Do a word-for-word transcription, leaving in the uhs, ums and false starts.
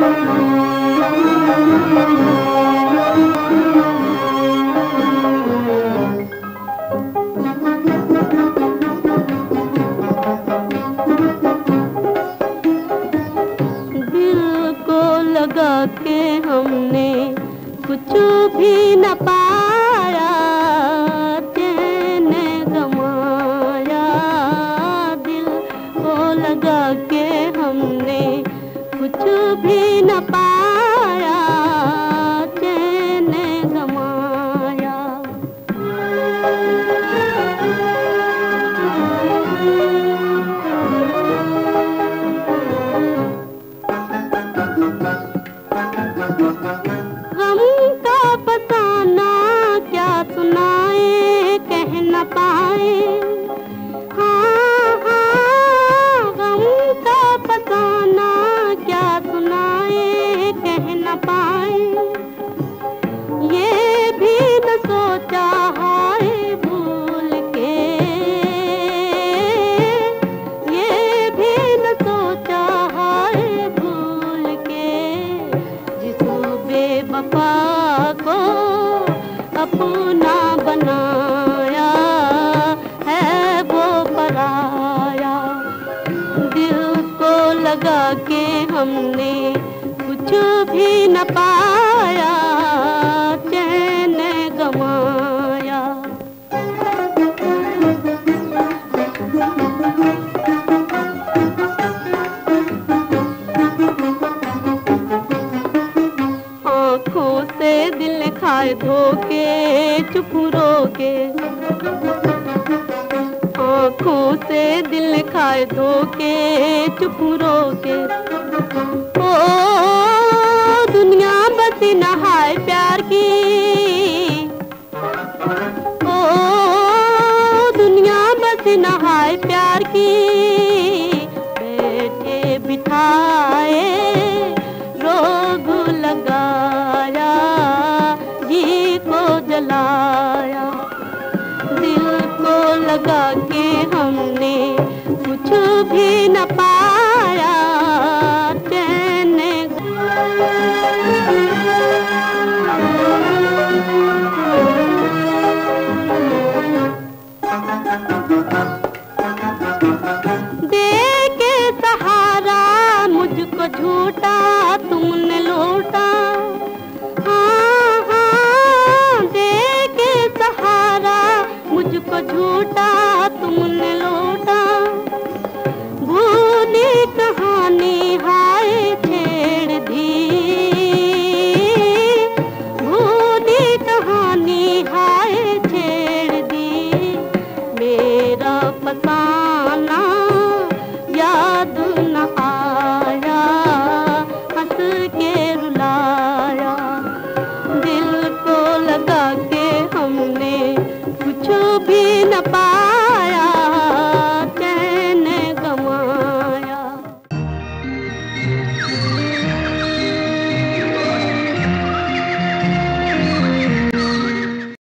लगा के हमने कुछ भी न पाया, चैन गमाया। दिल को लगा के हमने कुछ भी न पाया, चैन गमाया। गम का फसाना क्या सुनाए, कह न पाए। हाँ हाँ, गम का फसाना क्या सुनाए, कह न पाए। ये भी न सोचा हाय भूल के, ये भी न सोचा हाय भूल के। बेवफा को अपना बनाया है वो पराया। दिल को लगा के हमने कुछ भी न पाया, चैन गमाया। आँखों से दिल खाए धोके, चुप रोके। आँखों से दिल खाए धोके, चुप रोके। ओ दुनिया बसी नहाए प्यार की, ओ दुनिया बसी नहाए प्यार की। बैठे बिठाए रोग लगाया, जी को जलाया। दिल को लगा के हमने कुछ भी न पाया, चैन। दे के सहारा मुझको झूठा तुम